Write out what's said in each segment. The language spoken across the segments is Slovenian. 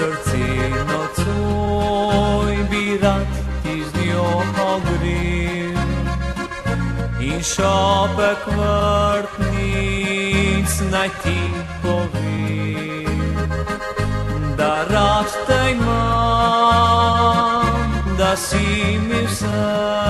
srce nocoj bi rad ti z njo ogrel in šopek vrtnic naj ti povem, da rad te imam, da si mi vse.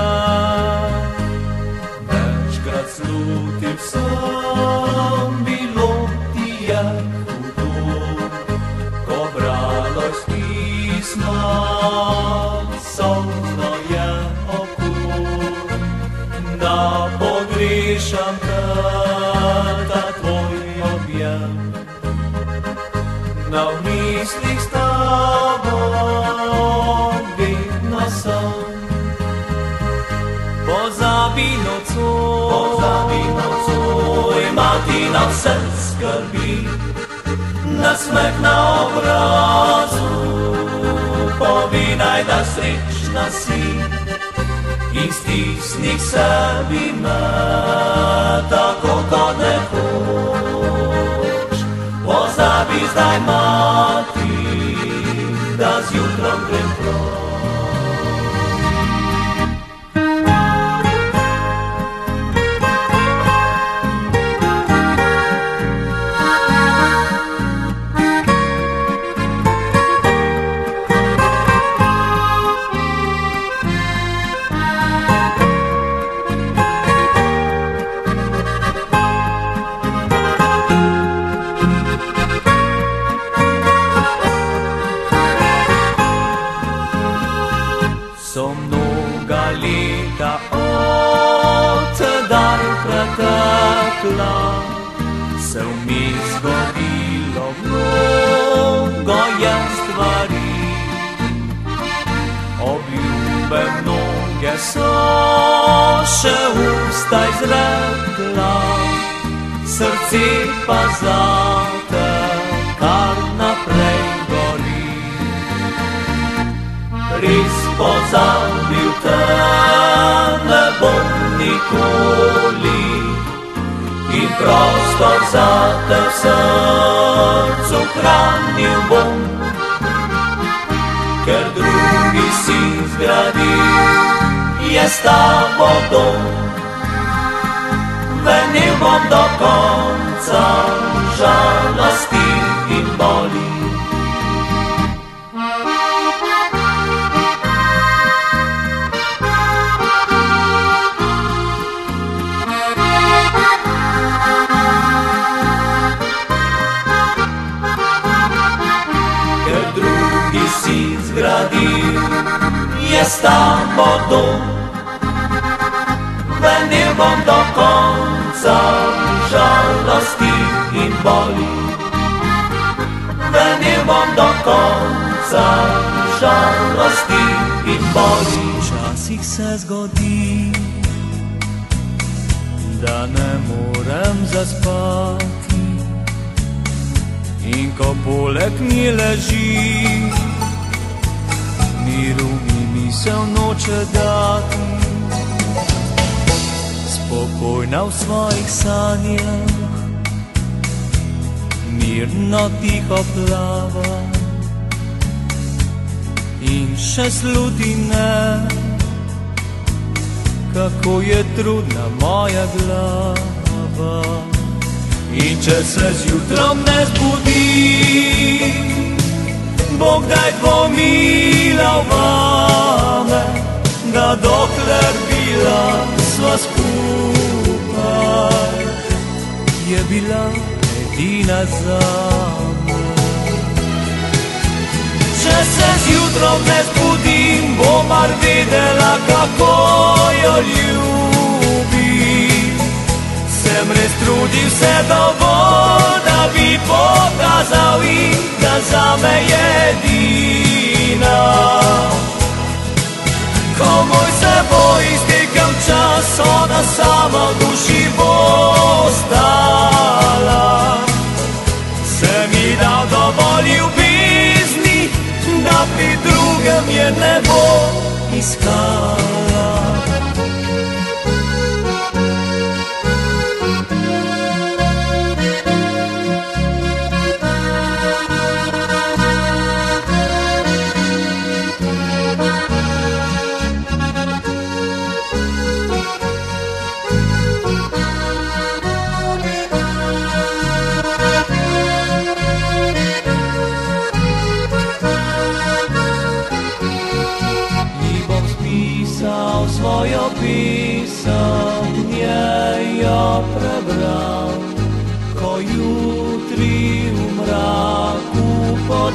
Večkrat slutil sem, bilo ti je hudo, ko bralo iz pisma, solzno je oko, da pogrešam te, ta tvoj objem. Na v mislih s teboj vedno sem. Pozabi nocoj, mati na vse skrbi, nasmeh na obrazu, povinaj, da srečna si in stisni k sebi me, tako kot nekoč. Pozabi zdaj, mati, da zjutrom grem proč. So mnoga leta od tedaj pretekla, se vmes zgodilo mnogo je stvari. Obljube mnoge so še usta izrekla, srce pa zate kar naprej gori. Res pozabil te ne bom nikoli in prostor za te v srcu hranil bom, ker drugi si zgradil, je s tabo dom. Venil bom do konca žalosti in boli. Zgradil je s tabo dom, venil bom do konca žalosti in boli. Venil bom do konca žalosti in boli. Včasih se zgodi, da ne morem zaspati, in ko poleg nje leži, miru mi misel noče dati. Spokojna v svojih sanjah, mirno tiho plava in še sluti ne, kako je trudna moja glava. In če se zjutrom ne zbudi, bo kdaj dvomila vame, da dokler bila sva skupaj, je bila edina zame. Če se zjutrom ne zbudim, bo mar vedela, kako jo ljubim. Sem res trudil se dovolj, da bi pokazal in da zame je edina. Ko moj se bo iztekel čas, ona sama v duši bo ostala. Sem ji dal dovolj ljubezni, da pri drugem je ne bo iskala.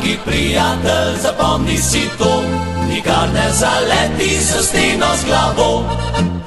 Dragi prijatelj, zapomni si to, nikar ne zaleti s steno z glavo.